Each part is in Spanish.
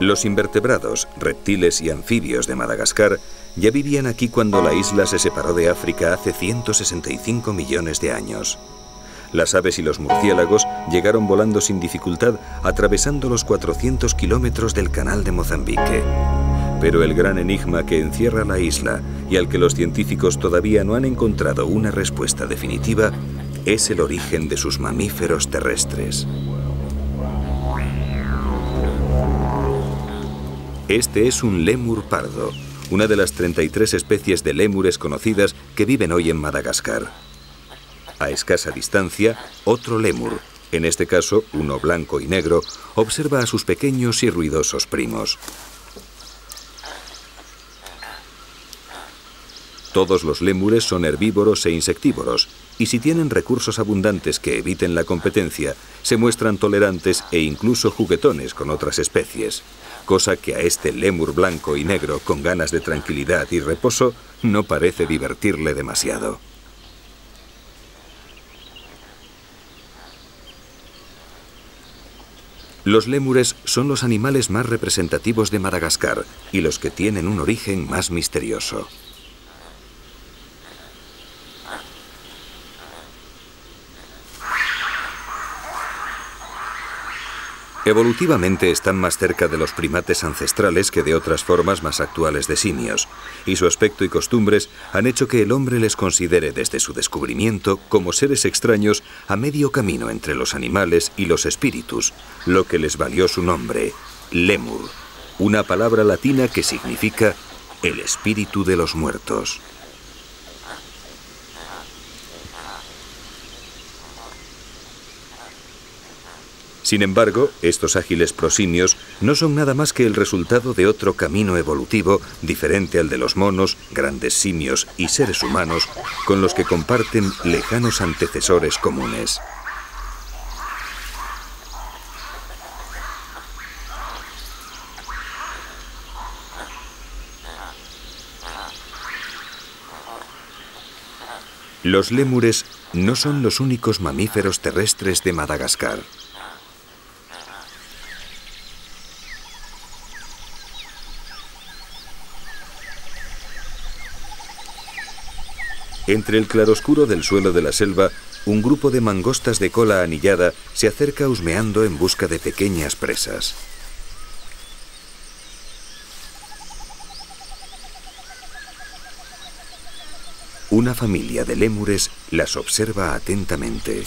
Los invertebrados, reptiles y anfibios de Madagascar ya vivían aquí cuando la isla se separó de África hace 165 millones de años. Las aves y los murciélagos llegaron volando sin dificultad, atravesando los 400 kilómetros del canal de Mozambique. Pero el gran enigma que encierra la isla y al que los científicos todavía no han encontrado una respuesta definitiva es el origen de sus mamíferos terrestres. Este es un lémur pardo, una de las 33 especies de lémures conocidas que viven hoy en Madagascar. A escasa distancia, otro lémur, en este caso uno blanco y negro, observa a sus pequeños y ruidosos primos. Todos los lémures son herbívoros e insectívoros, y si tienen recursos abundantes que eviten la competencia, se muestran tolerantes e incluso juguetones con otras especies, cosa que a este lémur blanco y negro con ganas de tranquilidad y reposo no parece divertirle demasiado. Los lémures son los animales más representativos de Madagascar y los que tienen un origen más misterioso. Evolutivamente están más cerca de los primates ancestrales que de otras formas más actuales de simios, y su aspecto y costumbres han hecho que el hombre les considere desde su descubrimiento como seres extraños a medio camino entre los animales y los espíritus, lo que les valió su nombre, lémur, una palabra latina que significa el espíritu de los muertos. Sin embargo, estos ágiles prosimios no son nada más que el resultado de otro camino evolutivo diferente al de los monos, grandes simios y seres humanos con los que comparten lejanos antecesores comunes. Los lémures no son los únicos mamíferos terrestres de Madagascar. Entre el claroscuro del suelo de la selva, un grupo de mangostas de cola anillada se acerca husmeando en busca de pequeñas presas. Una familia de lémures las observa atentamente.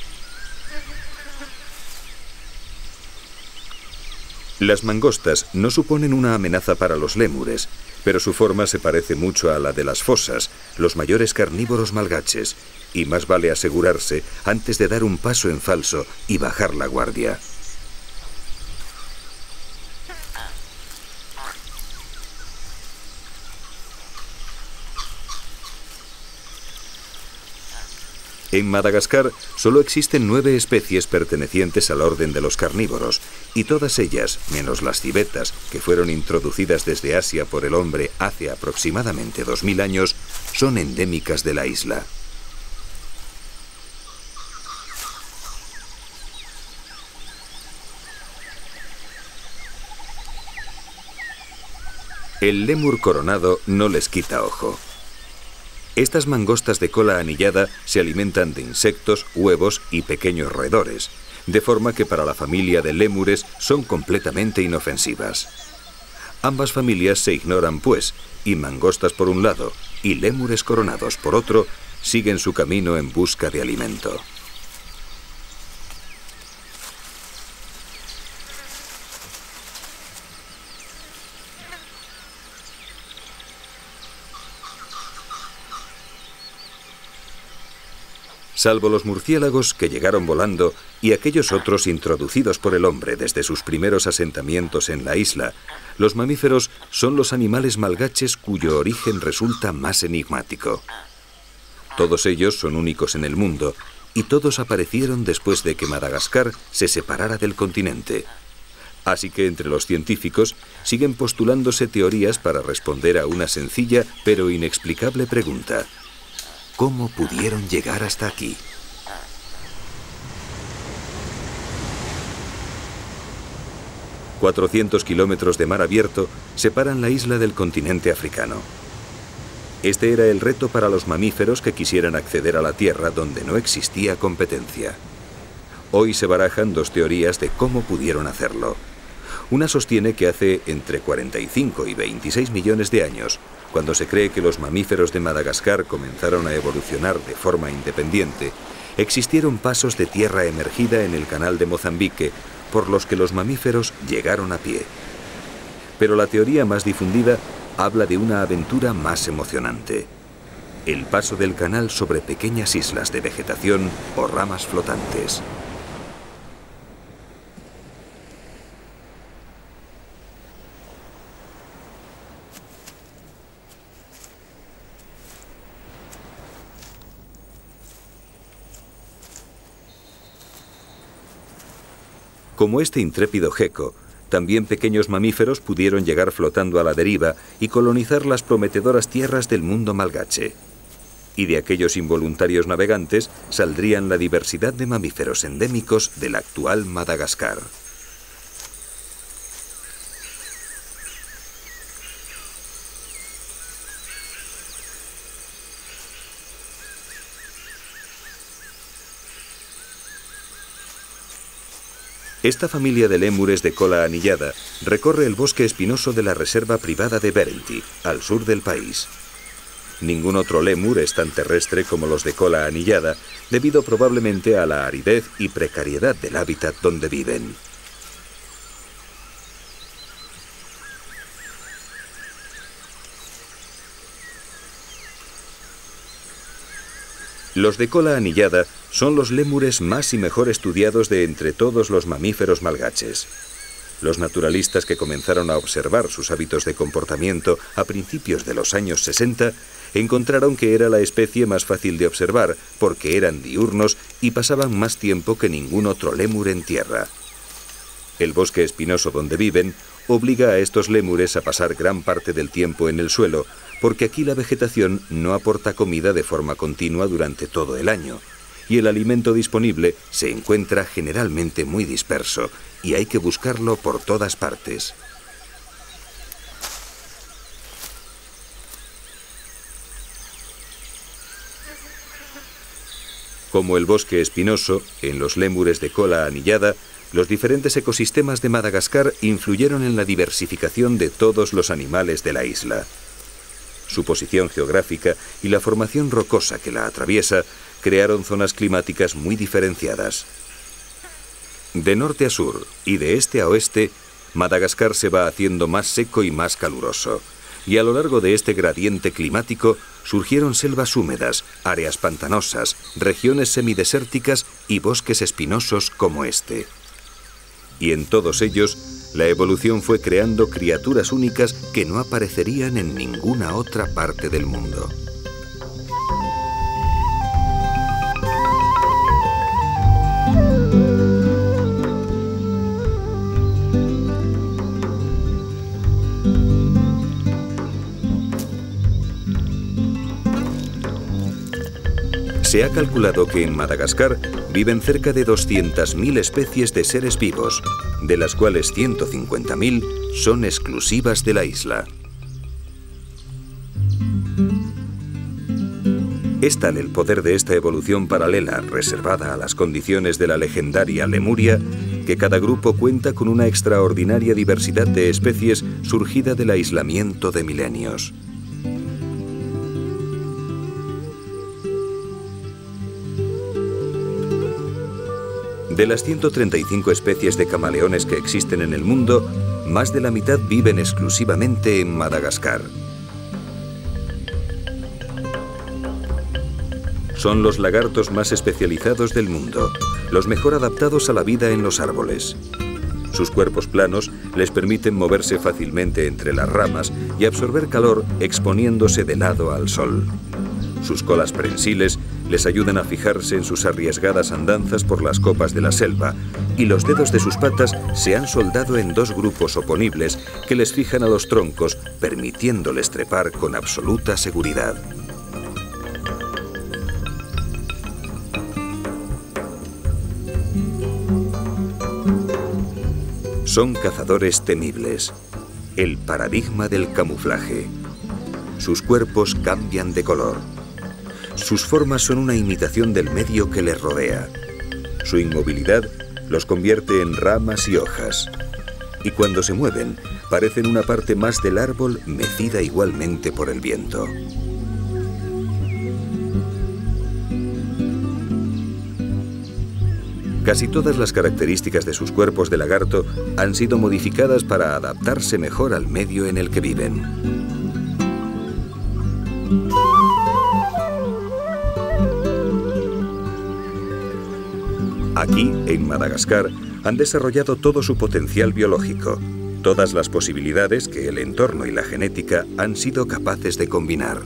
Las mangostas no suponen una amenaza para los lémures, pero su forma se parece mucho a la de las fosas, los mayores carnívoros malgaches, y más vale asegurarse antes de dar un paso en falso y bajar la guardia. En Madagascar solo existen 9 especies pertenecientes al orden de los carnívoros, y todas ellas, menos las civetas, que fueron introducidas desde Asia por el hombre hace aproximadamente 2000 años, son endémicas de la isla. El lémur coronado no les quita ojo. Estas mangostas de cola anillada se alimentan de insectos, huevos y pequeños roedores, de forma que para la familia de lémures son completamente inofensivas. Ambas familias se ignoran, pues, y mangostas por un lado y lémures coronados por otro siguen su camino en busca de alimento. Salvo los murciélagos que llegaron volando y aquellos otros introducidos por el hombre desde sus primeros asentamientos en la isla, los mamíferos son los animales malgaches cuyo origen resulta más enigmático. Todos ellos son únicos en el mundo y todos aparecieron después de que Madagascar se separara del continente. Así que entre los científicos siguen postulándose teorías para responder a una sencilla pero inexplicable pregunta: ¿cómo pudieron llegar hasta aquí? 400 kilómetros de mar abierto separan la isla del continente africano. Este era el reto para los mamíferos que quisieran acceder a la Tierra donde no existía competencia. Hoy se barajan dos teorías de cómo pudieron hacerlo. Una sostiene que hace entre 45 y 26 millones de años, cuando se cree que los mamíferos de Madagascar comenzaron a evolucionar de forma independiente, existieron pasos de tierra emergida en el canal de Mozambique por los que los mamíferos llegaron a pie. Pero la teoría más difundida habla de una aventura más emocionante: el paso del canal sobre pequeñas islas de vegetación o ramas flotantes. Como este intrépido geco, también pequeños mamíferos pudieron llegar flotando a la deriva y colonizar las prometedoras tierras del mundo malgache. Y de aquellos involuntarios navegantes saldrían la diversidad de mamíferos endémicos del actual Madagascar. Esta familia de lémures de cola anillada recorre el bosque espinoso de la reserva privada de Berenti, al sur del país. Ningún otro lémur es tan terrestre como los de cola anillada, debido probablemente a la aridez y precariedad del hábitat donde viven. Los de cola anillada son los lémures más y mejor estudiados de entre todos los mamíferos malgaches. Los naturalistas que comenzaron a observar sus hábitos de comportamiento a principios de los años 60 encontraron que era la especie más fácil de observar porque eran diurnos y pasaban más tiempo que ningún otro lémur en tierra. El bosque espinoso donde viven obliga a estos lémures a pasar gran parte del tiempo en el suelo, porque aquí la vegetación no aporta comida de forma continua durante todo el año, y el alimento disponible se encuentra generalmente muy disperso, y hay que buscarlo por todas partes. Como el bosque espinoso, en los lémures de cola anillada, los diferentes ecosistemas de Madagascar influyeron en la diversificación de todos los animales de la isla. Su posición geográfica y la formación rocosa que la atraviesa crearon zonas climáticas muy diferenciadas. De norte a sur y de este a oeste, Madagascar se va haciendo más seco y más caluroso, y a lo largo de este gradiente climático surgieron selvas húmedas, áreas pantanosas, regiones semidesérticas y bosques espinosos como este. Y en todos ellos, la evolución fue creando criaturas únicas que no aparecerían en ninguna otra parte del mundo. Se ha calculado que en Madagascar viven cerca de 200.000 especies de seres vivos, de las cuales 150.000 son exclusivas de la isla. Es tal el poder de esta evolución paralela, reservada a las condiciones de la legendaria Lemuria, que cada grupo cuenta con una extraordinaria diversidad de especies surgida del aislamiento de milenios. De las 135 especies de camaleones que existen en el mundo, más de la mitad viven exclusivamente en Madagascar. Son los lagartos más especializados del mundo, los mejor adaptados a la vida en los árboles. Sus cuerpos planos les permiten moverse fácilmente entre las ramas y absorber calor exponiéndose de lado al sol. Sus colas prensiles les ayudan a fijarse en sus arriesgadas andanzas por las copas de la selva, y los dedos de sus patas se han soldado en dos grupos oponibles que les fijan a los troncos, permitiéndoles trepar con absoluta seguridad. Son cazadores temibles, el paradigma del camuflaje. Sus cuerpos cambian de color. Sus formas son una imitación del medio que les rodea. Su inmovilidad los convierte en ramas y hojas. Y cuando se mueven, parecen una parte más del árbol mecida igualmente por el viento. Casi todas las características de sus cuerpos de lagarto han sido modificadas para adaptarse mejor al medio en el que viven. Aquí, en Madagascar, han desarrollado todo su potencial biológico, todas las posibilidades que el entorno y la genética han sido capaces de combinar.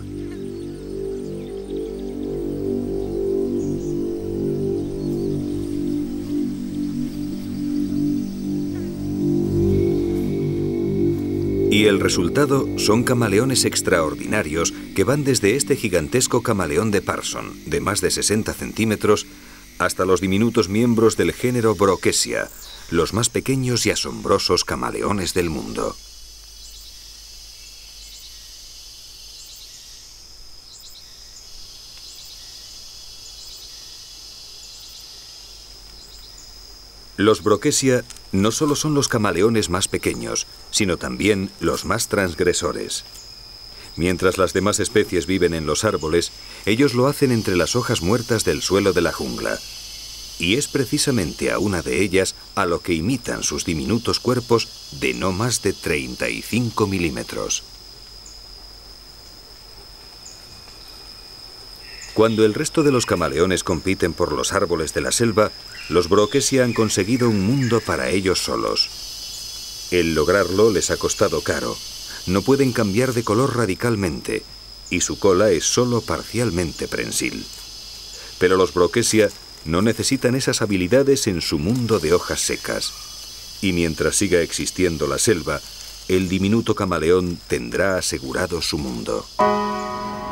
Y el resultado son camaleones extraordinarios que van desde este gigantesco camaleón de Parson, de más de 60 centímetros, hasta los diminutos miembros del género Brookesia, los más pequeños y asombrosos camaleones del mundo. Los Brookesia no solo son los camaleones más pequeños, sino también los más transgresores. Mientras las demás especies viven en los árboles, ellos lo hacen entre las hojas muertas del suelo de la jungla. Y es precisamente a una de ellas a lo que imitan sus diminutos cuerpos de no más de 35 milímetros. Cuando el resto de los camaleones compiten por los árboles de la selva, los Brookesia han conseguido un mundo para ellos solos. El lograrlo les ha costado caro. No pueden cambiar de color radicalmente y su cola es solo parcialmente prensil. Pero los Brookesia no necesitan esas habilidades en su mundo de hojas secas. Y mientras siga existiendo la selva, el diminuto camaleón tendrá asegurado su mundo.